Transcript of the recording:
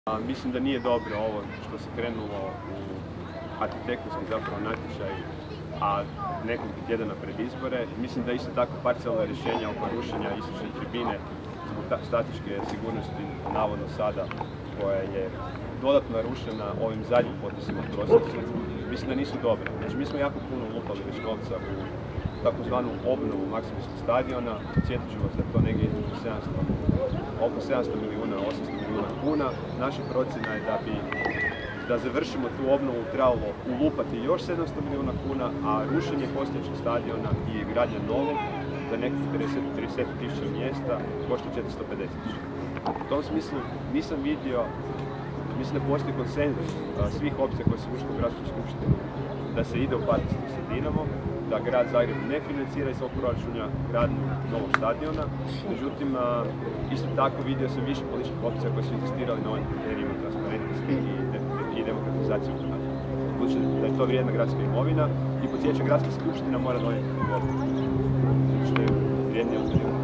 Mislim da nije dobro ovo što se krenulo u arhitektonski zapravo natječaj, a nekoliko tjedana pred izbore. Mislim da isto tako parcijalna rješenja oko rušenja istočne tribine zbog statičke sigurnosti navodno sada, koja je dodatno narušena ovim zadnjim potpisima u prosincu, mislim da nisu dobre. Znači, mi smo jako puno ulupali već novca u takozvanu obnovu Maksimskog stadiona. Sjetit ću vas da je to negdje između oko 700 milijuna, 800 milijuna kuna. Naša procjena je da završimo tu obnovu trebalo ulupati još 700 milijuna kuna, a rušenje postojećeg stadiona i gradnja novog za nekih 30.000 mjesta košta 450.000. U tom smislu nisam vidio, mislim da postoji konsenzus svih opcija koje su ušli u gradsku skupštinu da se ide u partnerstvo sa Dinamom, da grad Zagreb ne financira iz svog proračuna gradnju novog stadiona. Međutim, isto tako vidio sam više političkih opcija koje su insistirali na ovim kriterijima transparentnosti i demokratizacije grada. Budući da je to vrijedna gradska imovina i podsjeća, gradska skupština mora donijeti odluku što je vrijednija